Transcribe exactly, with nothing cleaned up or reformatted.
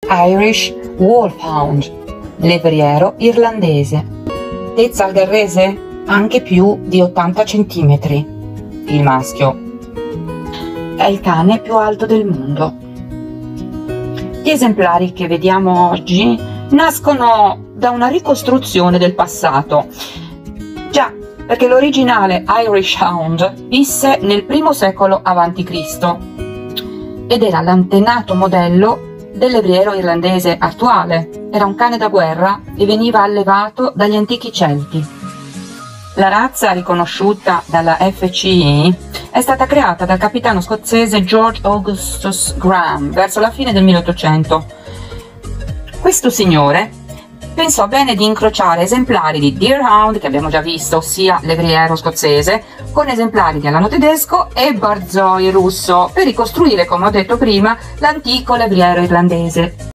Irish Wolfhound, levriero irlandese, altezza al garrese anche più di ottanta centimetri. Il maschio è il cane più alto del mondo. Gli esemplari che vediamo oggi nascono da una ricostruzione del passato. Già, perché l'originale Irish Hound visse nel primo secolo avanti Cristo ed era l'antenato modello del levriero irlandese attuale. Era un cane da guerra e veniva allevato dagli antichi Celti. La razza, riconosciuta dalla F C I, è stata creata dal capitano scozzese George Augustus Graham verso la fine del milleottocento. Questo signore pensò bene di incrociare esemplari di Deerhound, che abbiamo già visto, ossia levriero scozzese, con esemplari di alano tedesco e Borzoi russo, per ricostruire, come ho detto prima, l'antico levriero irlandese.